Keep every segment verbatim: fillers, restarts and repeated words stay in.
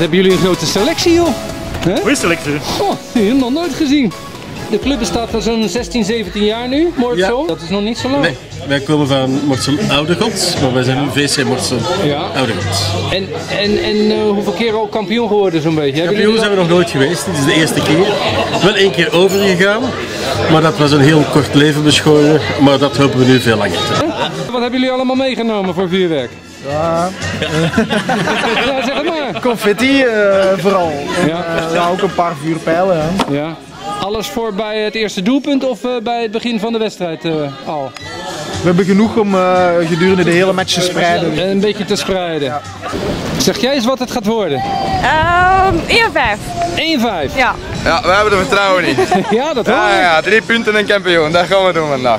hebben jullie een grote selectie, joh. Goeie selectie. Oh, die heb ik nog nooit gezien. De club bestaat al zo'n zestien, zeventien jaar nu, Mortsel. Ja. Dat is nog niet zo lang. Nee, wij komen van Mortsel Oudegod, maar wij zijn V C Mortsel ja. Oudegod. En, en, en uh, hoeveel keer al kampioen geworden zo'n beetje? Kampioen zijn we nog nooit geweest, dit is de eerste keer. Wel één keer overgegaan, maar dat was een heel kort leven beschoren, maar dat hopen we nu veel langer te doen. Wat hebben jullie allemaal meegenomen voor vuurwerk? Ja, ja zeg het maar. Confetti uh, vooral. En, ja. Uh, ja, ook een paar vuurpijlen. Hè. Ja. Alles voor bij het eerste doelpunt of uh, bij het begin van de wedstrijd uh, al? We hebben genoeg om uh, gedurende de hele match te spreiden. En een beetje te spreiden. Ja. Zeg jij eens wat het gaat worden? Um, één vijf. één vijf? Ja. Ja, we hebben er vertrouwen in. Ja, dat hoor ja, ik. ja, drie punten en kampioen, dat gaan we doen vandaag.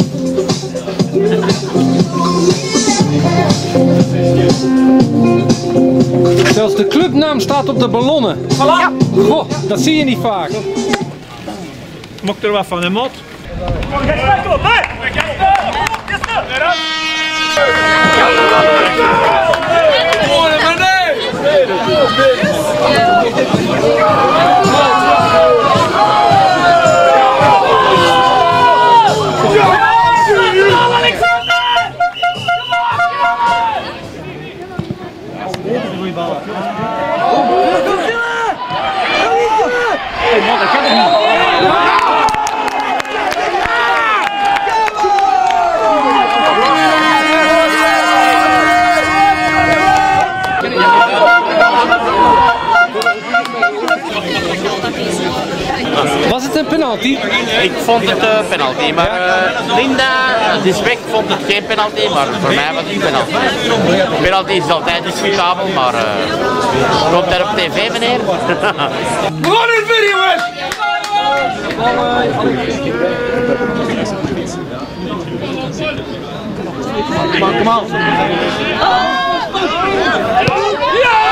Zelfs de clubnaam staat op de ballonnen. Ja. Goh, dat zie je niet vaak. Mag er wat van de mot? Was het een penalty? Ik vond het een penalty, maar uh, Linda Disbeck vond het geen penalty, maar voor mij was het een penalty. Penalty is altijd discutabel, maar uh, komt daar op tv, meneer? Wat is video, man! Kom aan, kom aan. Ja!